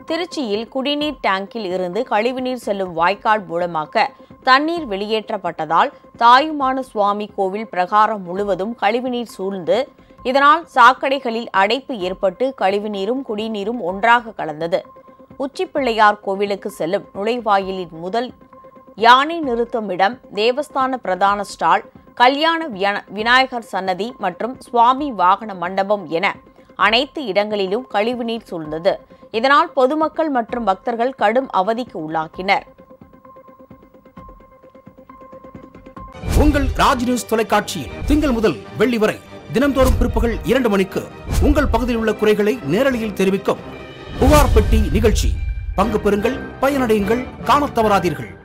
திருச்சியில் குடிநீர் டேங்கில் இருந்து கழிவுநீர் செல்லும் வாய்க்கால் மூலமாக தண்ணீர் வெளியேற்றப்பட்டதால் தாயுமான சுவாமி கோவில் பிரகாரம் முழுவதும் கழிவுநீர் சூழ்ந்து இதனால் சாக்கடைகளில் அடைப்பு ஏற்பட்டு கழிவுநீரும் குடிநீரும் ஒன்றாக கலந்தது. உச்சிப்பிள்ளையார் கோவிலுக்கு செல்லும் நுழைவாயிலின் முதல் யானை நிறுத்தும் இடம், தேவஸ்தான பிரதான ஸ்டால், கல்யாண விநாயகர் சன்னதி மற்றும் சுவாமி வாகன மண்டபம் என அனைத்து இடங்களிலும் கழிவுநீர் சூழ்ந்தது. இதனால் பொதுமக்கள் மற்றும் பக்தர்கள் கடும் அவதிக்கு உள்ளாக்கினர். உங்கள் ராஜ் நியூஸ் தொலைக்காட்சியில் திங்கள் முதல் வெள்ளி வரை தினந்தோறும் பிற்பகல் 2 மணிக்கு உங்கள் பகுதியில் உள்ள குறைகளை நேரலையில் தெரிவிக்கும் புகார் பெட்டி நிகழ்ச்சி. பங்கு பெறுங்கள், பயனடையுங்கள், காணத் தவறாதீர்கள்.